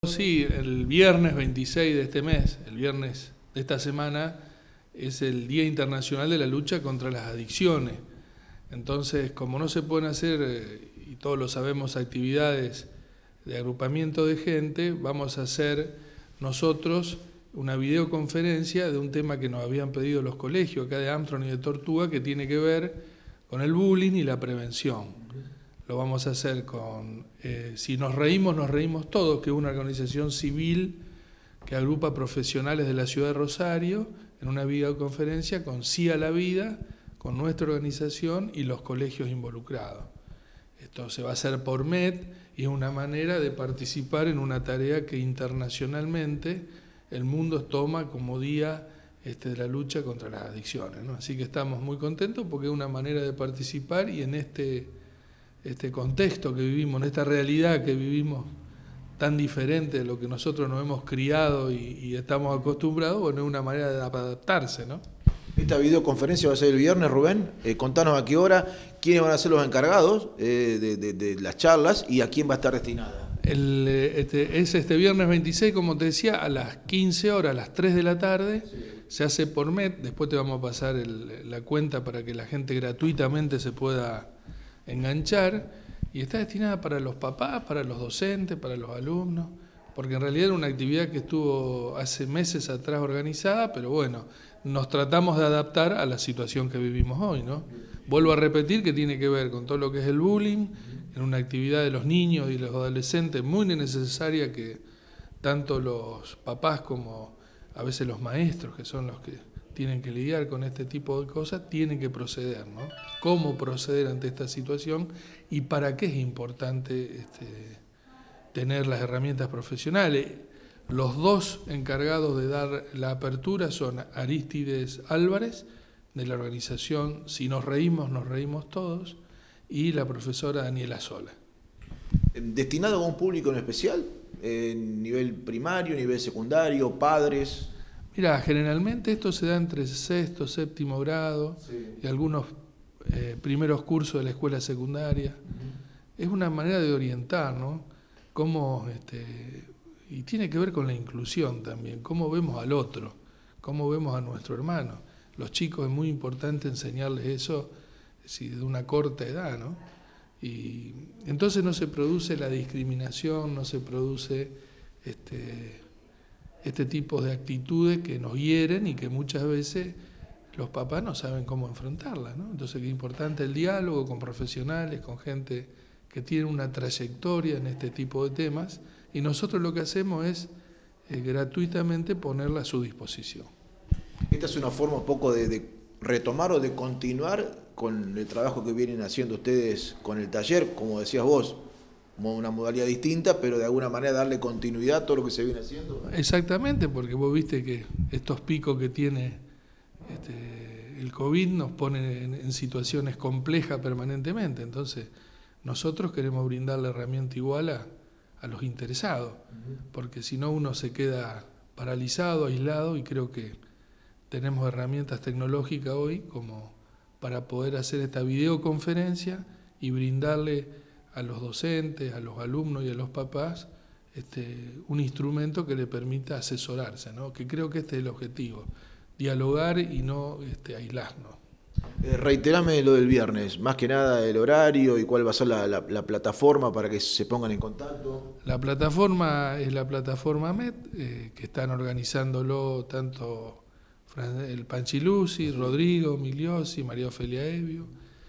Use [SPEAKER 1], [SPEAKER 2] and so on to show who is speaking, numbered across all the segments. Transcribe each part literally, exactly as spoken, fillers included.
[SPEAKER 1] Sí, el viernes veintiséis de este mes, el viernes de esta semana, es el Día Internacional de la Lucha contra las Adicciones. Entonces, como no se pueden hacer, y todos lo sabemos, actividades de agrupamiento de gente, vamos a hacer nosotros una videoconferencia de un tema que nos habían pedido los colegios acá de Armstrong y de Tortuga, que tiene que ver con el bullying y la prevención. Lo vamos a hacer con eh, Si nos reímos, nos reímos todos, que es una organización civil que agrupa profesionales de la ciudad de Rosario en una videoconferencia con Sí a la Vida, con nuestra organización y los colegios involucrados. Esto se va a hacer por M E D y es una manera de participar en una tarea que internacionalmente el mundo toma como día este, de la lucha contra las adicciones, ¿no? Así que estamos muy contentos porque es una manera de participar y en este... este contexto que vivimos, en esta realidad que vivimos tan diferente de lo que nosotros nos hemos criado y, y estamos acostumbrados, bueno, es una manera de adaptarse, ¿no?
[SPEAKER 2] Esta videoconferencia va a ser el viernes, Rubén. Eh, contanos a qué hora, quiénes van a ser los encargados eh, de, de, de las charlas y a quién va a estar destinada.
[SPEAKER 1] El, este, es este viernes veintiséis, como te decía, a las quince horas, a las tres de la tarde, sí. Se hace por M E D, después te vamos a pasar el, la cuenta para que la gente gratuitamente se pueda enganchar, y está destinada para los papás, para los docentes, para los alumnos, porque en realidad era una actividad que estuvo hace meses atrás organizada, pero bueno, nos tratamos de adaptar a la situación que vivimos hoy, ¿no? Vuelvo a repetir que tiene que ver con todo lo que es el bullying, en una actividad de los niños y los adolescentes muy necesaria que tanto los papás como a veces los maestros, que son los que tienen que lidiar con este tipo de cosas, tienen que proceder, ¿no? ¿Cómo proceder ante esta situación y para qué es importante este, tener las herramientas profesionales? Los dos encargados de dar la apertura son Arístides Álvarez, de la organización Si nos reímos, nos reímos todos, y la profesora Daniela Sola.
[SPEAKER 2] ¿Destinado a un público en especial? ¿En nivel primario, nivel secundario, padres?
[SPEAKER 1] Mira, generalmente esto se da entre sexto, séptimo grado, sí, y algunos eh, primeros cursos de la escuela secundaria. Uh-huh. Es una manera de orientar, ¿no? Cómo, este, y tiene que ver con la inclusión también, cómo vemos al otro, cómo vemos a nuestro hermano. Los chicos es muy importante enseñarles eso, si de una corta edad, ¿no? Y entonces no se produce la discriminación, no se produce este, este tipo de actitudes que nos hieren y que muchas veces los papás no saben cómo enfrentarlas, ¿no? Entonces es importante el diálogo con profesionales, con gente que tiene una trayectoria en este tipo de temas, y nosotros lo que hacemos es eh, gratuitamente ponerla a su disposición.
[SPEAKER 2] Esta es una forma un poco de, de retomar o de continuar con el trabajo que vienen haciendo ustedes con el taller, como decías vos, como una modalidad distinta, pero de alguna manera darle continuidad a todo lo que se viene haciendo.
[SPEAKER 1] Exactamente, porque vos viste que estos picos que tiene este, el COVID nos ponen en, en situaciones complejas permanentemente, entonces nosotros queremos brindar la herramienta igual a, a los interesados, uh-huh, porque si no uno se queda paralizado, aislado, y creo que tenemos herramientas tecnológicas hoy como para poder hacer esta videoconferencia y brindarle a los docentes, a los alumnos y a los papás este, un instrumento que le permita asesorarse, ¿no? Que creo que este es el objetivo, dialogar y no este, aislarnos.
[SPEAKER 2] Eh, reiterame lo del viernes, más que nada el horario y cuál va a ser la, la, la plataforma para que se pongan en contacto.
[SPEAKER 1] La plataforma es la plataforma M E D, eh, que están organizándolo tanto el Panchiluzzi, Rodrigo Migliosi, María Ofelia Evio,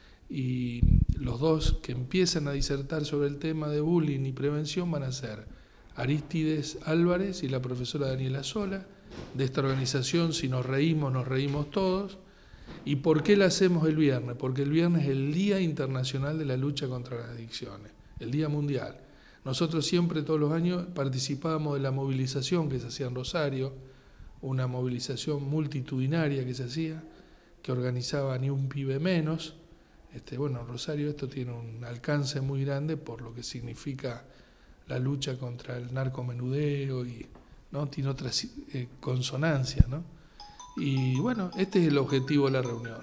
[SPEAKER 1] y los dos que empiezan a disertar sobre el tema de bullying y prevención van a ser Arístides Álvarez y la profesora Daniela Sola, de esta organización Si nos reímos, nos reímos todos. ¿Y por qué la hacemos el viernes? Porque el viernes es el Día Internacional de la Lucha contra las Adicciones, el Día Mundial. Nosotros siempre, todos los años, participábamos de la movilización que se hacía en Rosario, una movilización multitudinaria que se hacía, que organizaba Ni un Pibe Menos. Este, bueno, en Rosario esto tiene un alcance muy grande por lo que significa la lucha contra el narcomenudeo y, ¿no? Tiene otras eh, consonancias, ¿no? Y bueno, este es el objetivo de la reunión.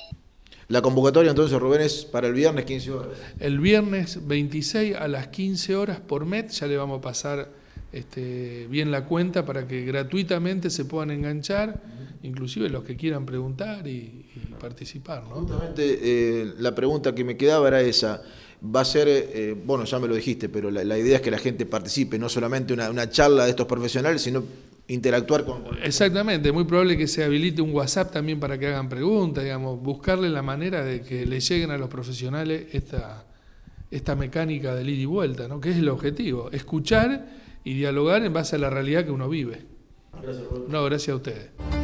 [SPEAKER 2] La convocatoria entonces, Rubén, es para el viernes quince horas.
[SPEAKER 1] El viernes veintiséis a las quince horas por M E D, ya le vamos a pasar este, bien la cuenta para que gratuitamente se puedan enganchar, inclusive los que quieran preguntar y, y participar, ¿no?
[SPEAKER 2] Justamente eh, la pregunta que me quedaba era esa. Va a ser, eh, bueno, ya me lo dijiste, pero la, la idea es que la gente participe, no solamente una, una charla de estos profesionales, sino interactuar con...
[SPEAKER 1] Exactamente, es muy probable que se habilite un WhatsApp también para que hagan preguntas, digamos, buscarle la manera de que le lleguen a los profesionales esta, esta mecánica del ida y vuelta, ¿no? Que es el objetivo, escuchar y dialogar en base a la realidad que uno vive.
[SPEAKER 2] Gracias, Roberto.
[SPEAKER 1] No, gracias a ustedes.